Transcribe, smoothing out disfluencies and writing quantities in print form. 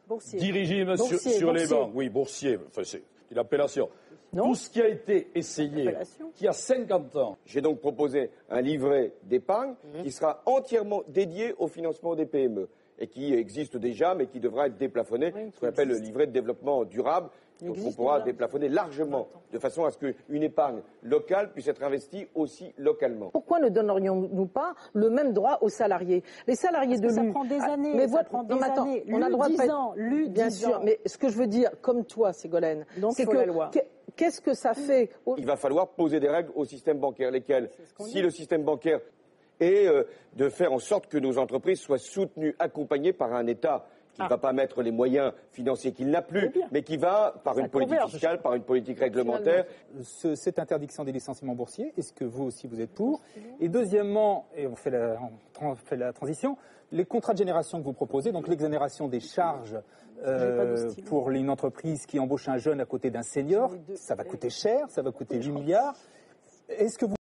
dirigé sur les bancs. Oui, boursier, enfin, c'est une appellation. Non. Tout ce qui a été essayé, qui a 50 ans. J'ai donc proposé un livret d'épargne qui sera entièrement dédié au financement des PME et qui existe déjà, mais qui devra être déplafonné, ce qu'on appelle le livret de développement durable. Donc on pourra déplafonner largement, de façon à ce qu'une épargne locale puisse être investie aussi localement. Pourquoi ne donnerions-nous pas le même droit aux salariés? Les salariés de l'U... Ça prend des années, mais ça prend des années. On a le droit de 10 ans, l'U, 10 bien sûr, ans. mais ce que je veux dire, comme toi, Ségolène, c'est que... la loi. Qu'est-ce que ça fait? Il va falloir poser des règles au système bancaire, lesquelles, si le système bancaire est de faire en sorte que nos entreprises soient soutenues, accompagnées par un État qui ne va pas mettre les moyens financiers qu'il n'a plus, mais qui va, par une politique fiscale, par une politique réglementaire. Cette interdiction des licenciements boursiers, est-ce que vous aussi vous êtes pour? Et deuxièmement, et on fait la transition, les contrats de génération que vous proposez, donc l'exonération des charges pour une entreprise qui embauche un jeune à côté d'un senior, ça va coûter cher, ça va coûter 8 milliards. Est-ce que vous